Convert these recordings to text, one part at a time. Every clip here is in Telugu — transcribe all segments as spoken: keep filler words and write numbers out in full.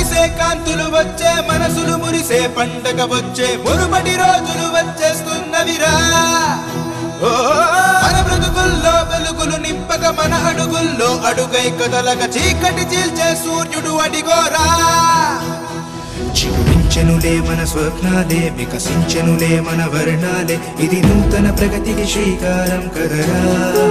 మెరిసే కాంతులు వచ్చే మనసులు మురిసే పండగ వచ్చే మురుపటి రోజులు వచ్చేస్తున్నవిరా మన బ్రతుకుల్లో వెలుగులు నింపక మన అడుగుల్లో అడుగై కదలక చీకటి చీల్చే సూర్యుడు అడిగోరా చిగురించెనులే మన స్వప్నాలే వికసించెనులే మన వర్ణాలే ఇది నూతన ప్రగతికి శ్రీకారం కదరా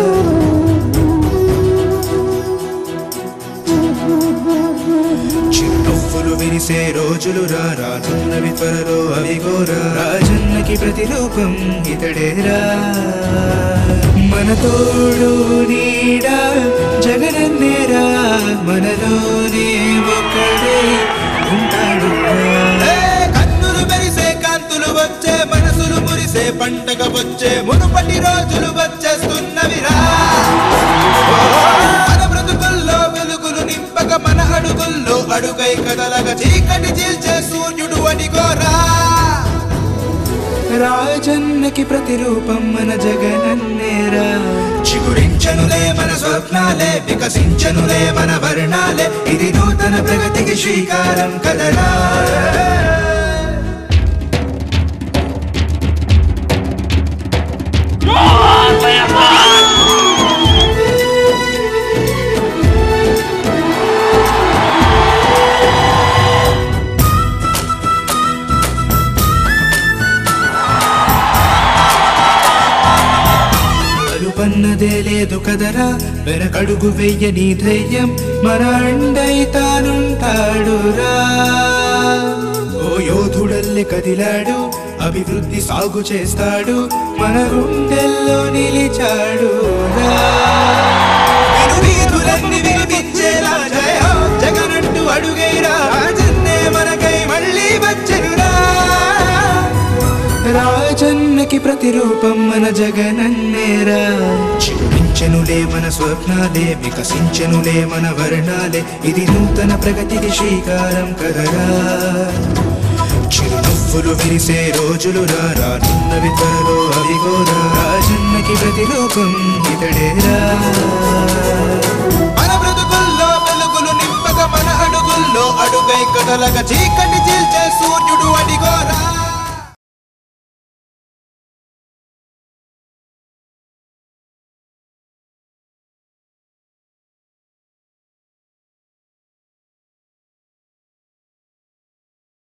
చిరునవ్వులు విరిసే రోజులు రానున్నవి త్వరలో అవిగోరా రాజన్నకి ప్రతిరూపం ఇతడేరా మన తోడు నీడా జగనన్నేరా మనలోనే ఒకడే ఉంటాడు కన్నులు మెరిసే కాంతులు వచ్చే మనసులు మురిసే పండగ వచ్చే మునుపటి రోజులు వచ్చేస్తున్నవిరా మన బ్రతుకుల్లో వెలుగులు నింపక మన అడుగుల్లో అడుగై కదలగ చీకటి చీల్చే సూర్యుడు అడిగోరా రాజన్నకి ప్రతిరూపం మన జగనన్నేరా చిగురించనులే మన స్వప్నాలే వికసించనులే మన వర్ణాలే ఇది నూతన ప్రగతికి శ్రీకారం కదరా పన్నదే లేదు కదరా వెనకడుగు వెయ్యని ధైర్యం మన అండై తానుంటాడురా ఓ యోధుడల్లె కదిలాడు అభివృద్ధి సాగు చేస్తాడు మన గుండెల్లో నిలిచాడు వీధులన్నీ వినిపించేలా జయ జగనంటూ అడుగైరా రాజన్నే మనకై మళ్ళీ వచ్చెనురా రాజన్నకి ప్రతిరూపం మన జగనన్నేరా చిగురించెనులే మన స్వప్నాలే వికసించెనులే మన వర్ణాలే ఇది నూతన ప్రగతికి శ్రీకారం కదరా చిరునవ్వులు విరిసే రోజులు రానున్నవి త్వరలో అవిగోరా రాజన్నకి ప్రతిరూపం ఇతడేరా మన బ్రతుకుల్లో వెలుగులు నింపక మన అడుగుల్లో అడుగై కదలక చీకటి చీల్చే సూర్యుడు అడిగోరా